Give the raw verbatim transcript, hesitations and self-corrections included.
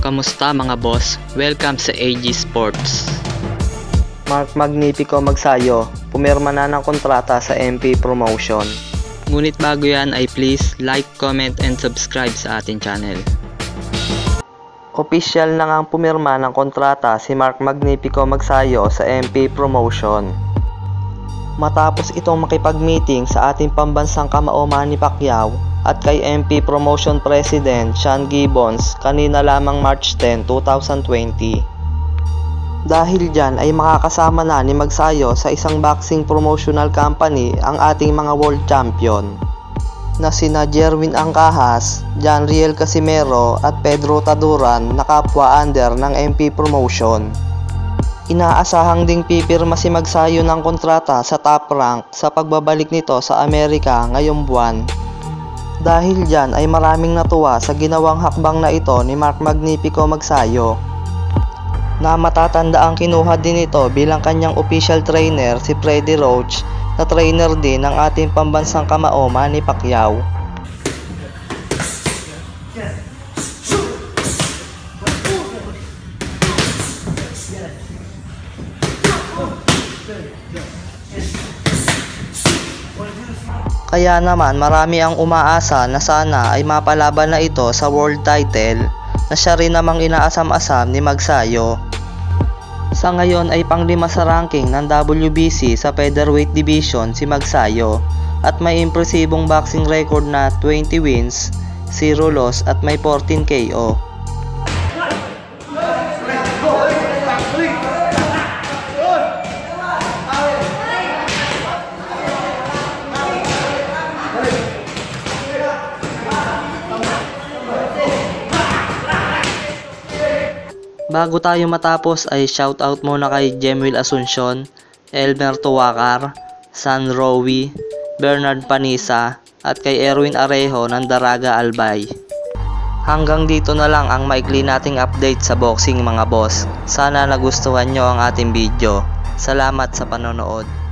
Kamusta mga boss? Welcome sa A G Sports. Mark Magnifico Magsayo, pumirma na ng kontrata sa M P Promotion. Ngunit bago yan ay please like, comment, and subscribe sa ating channel. Opisyal na ngang pumirma ng kontrata si Mark Magnifico Magsayo sa M P Promotion. Matapos itong makipag-meeting sa ating pambansang kamao Manny Pacquiao at kay M P Promotion President Sean Gibbons kanina lamang March tenth, two thousand twenty. Dahil dyan ay makakasama na ni Magsayo sa isang boxing promotional company ang ating mga world champion na sina Jerwin Angkahas, John Riel Casimero at Pedro Taduran na kapwa under ng M P Promotion. Inaasahang ding pipirma si Magsayo ng kontrata sa top rank sa pagbabalik nito sa Amerika ngayong buwan. Dahil dyan ay maraming natuwa sa ginawang hakbang na ito ni Mark Magnifico Magsayo, na matatanda ang kinuha din ito bilang kanyang official trainer si Freddie Roach na trainer din ng ating pambansang kamao Manny Pacquiao. Kaya naman marami ang umaasa na sana ay mapalaban na ito sa world title na siya rin namang inaasam-asam ni Magsayo. Sa ngayon ay panglima sa ranking ng W B C sa featherweight division si Magsayo at may impresibong boxing record na twenty wins, zero loss at may fourteen K O. Bago tayo matapos ay shoutout muna kay Jemwil Asuncion, Elmer Tuwakar, San Rowi, Bernard Panisa at kay Erwin Arejo ng Daraga Albay. Hanggang dito na lang ang maikli nating update sa boxing mga boss. Sana nagustuhan nyo ang ating video. Salamat sa panonood.